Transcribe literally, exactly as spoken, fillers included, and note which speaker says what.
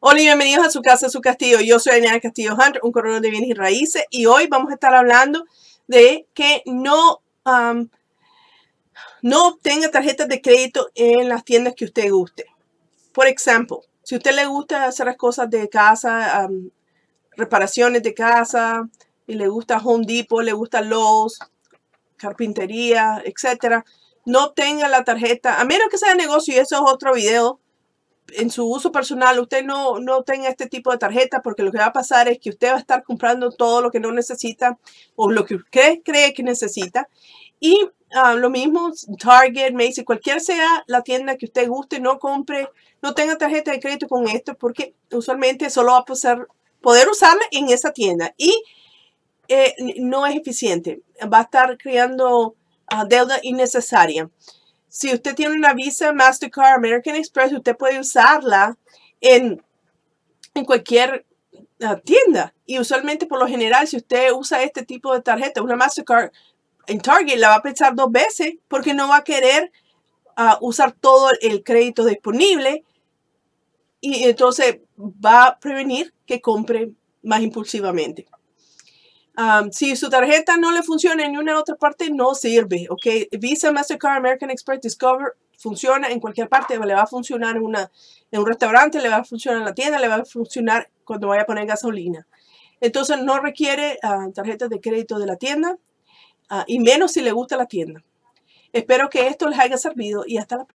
Speaker 1: Hola y bienvenidos a su casa, su castillo. Yo soy Daniela Castillo Hunter, un corredor de bienes y raíces, y hoy vamos a estar hablando de que no, um, no obtenga tarjetas de crédito en las tiendas que usted guste. Por ejemplo, si a usted le gusta hacer las cosas de casa, um, reparaciones de casa, y le gusta Home Depot, le gusta Lowe's, carpintería, etcétera, no obtenga la tarjeta, a menos que sea de negocio, y eso es otro video. En su uso personal, usted no, no tenga este tipo de tarjeta, porque lo que va a pasar es que usted va a estar comprando todo lo que no necesita o lo que usted cree que necesita. Y uh, lo mismo, Target, Macy's, cualquier sea la tienda que usted guste, no compre, no tenga tarjeta de crédito con esto, porque usualmente solo va a poder, poder usarla en esa tienda y eh, no es eficiente. Va a estar creando uh, deuda innecesaria. Si usted tiene una Visa, Mastercard, American Express, usted puede usarla en, en cualquier uh, tienda. Y usualmente, por lo general, si usted usa este tipo de tarjeta, una Mastercard en Target, la va a pensar dos veces porque no va a querer uh, usar todo el crédito disponible. Y entonces va a prevenir que compre más impulsivamente. Um, si su tarjeta no le funciona en ninguna otra parte, no sirve, ¿ok? Visa, Mastercard, American Express, Discover funciona en cualquier parte. Le va a funcionar en, una, en un restaurante, le va a funcionar en la tienda, le va a funcionar cuando vaya a poner gasolina. Entonces no requiere uh, tarjetas de crédito de la tienda, uh, y menos si le gusta la tienda. Espero que esto les haya servido y hasta la próxima.